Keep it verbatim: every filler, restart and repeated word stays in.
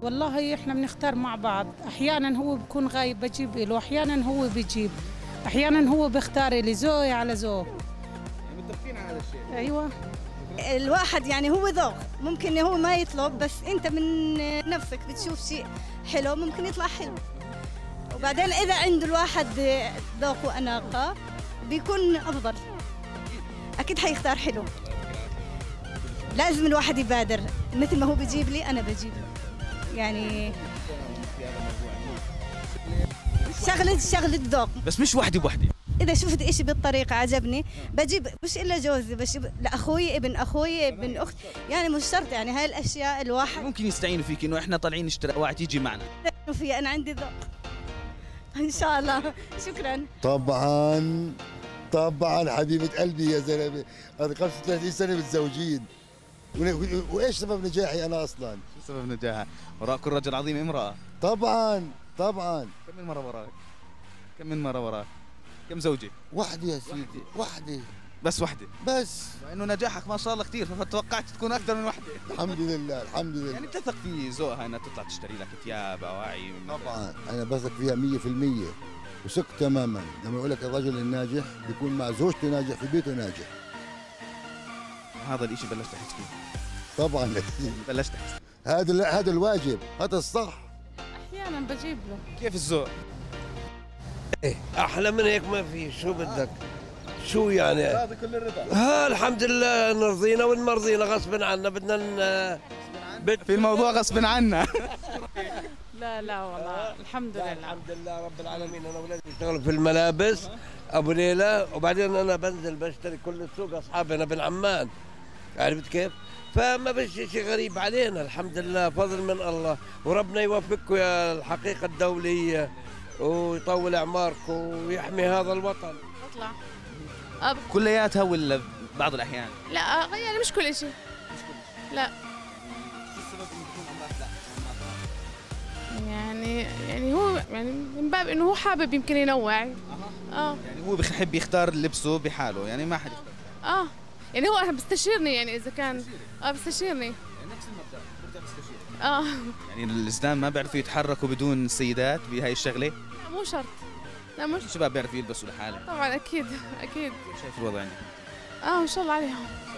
والله احنا بنختار مع بعض، احيانا هو بكون غايب بجيب له، احيانا هو بيجيب، احيانا هو بيختار لي ذوقي على ذوق. يعني متفقين على هذا الشيء. ايوه. الواحد يعني هو ذوق، ممكن هو ما يطلب بس انت من نفسك بتشوف شيء حلو ممكن يطلع حلو. وبعدين اذا عنده الواحد ذوق واناقه بيكون افضل، اكيد حيختار حلو. لازم الواحد يبادر، مثل ما هو بيجيب لي انا بجيب له، يعني شغله شغله ذوق. بس مش وحده بوحده. إذا شفت إشي بالطريقة عجبني بجيب، مش إلا جوزي، بجيب لأخوي، ابن أخوي، ابن أخت، يعني مش شرط. يعني هاي الأشياء الواحد ممكن يستعينوا فيك إنه إحنا طالعين نشتري واحد يجي معنا. فيها أنا عندي ذوق إن شاء الله. شكرا. طبعا طبعا حبيبة قلبي يا زلمة، أنا خمسة وثلاثين سنة متزوجين، وإيش سبب نجاحي أنا أصلا؟ شو سبب نجاحها؟ وراء كل رجل عظيم امرأة. طبعا طبعا. كم من مرة وراك؟ كم من مرة وراك؟ كم زوجة؟ وحدة يا سيدي، وحدة بس وحدة بس. انه نجاحك ما شاء الله كثير، فتوقعت تكون اكثر من وحدة. الحمد لله الحمد لله. يعني بتثق في ذوقها انها تطلع تشتري لك ثياب اواعي؟ طبعا انا بثق فيها مية في المية وثق تماما. لما يقول لك الرجل الناجح بيكون مع زوجته ناجح، في بيته ناجح. هذا الاشي بلشت احس فيه. طبعا بلشت احس. هذا هذا الواجب، هذا الصح. احيانا بجيب له. كيف الذوق؟ ايه احلى من هيك ما في. شو بدك؟ شو يعني؟ راضي كل الرضا. ها الحمد لله، نرضينا ونمرضينا غصب عنا، بدنا ن... بد... في الموضوع غصب عنا. لا لا والله الحمد لله. الحمد لله رب العالمين. انا اولادي بيشتغلوا في الملابس ابو ليلى، وبعدين انا بنزل بشتري كل السوق، اصحابي انا بن عمان، عرفت كيف؟ فما فيش شيء غريب علينا، الحمد لله فضل من الله، وربنا يوفقكم يا الحقيقه الدوليه ويطول اعماركم ويحمي هذا الوطن. اطلع أب... كلياتها ولا بعض الاحيان؟ لا يعني مش كل شيء. لا. شو السبب انه تكون امرأة لا؟ يعني يعني هو يعني من باب انه هو حابب يمكن ينوع. اه يعني هو بحب يختار لبسه بحاله، يعني ما حد يختار. اه يعني هو بيستشيرني، يعني اذا كان اه بيستشيرني. يعني نفس المبدأ برجع بستشير. اه يعني الإسلام ما بيعرفوا يتحركوا بدون السيدات بهاي الشغلة؟ مو شرط. لا مش الشباب بيعرفوا يلبسوا لحالهم. طبعا اكيد اكيد. كيف شايف الوضع عندك؟ اه ما شاء الله عليهم.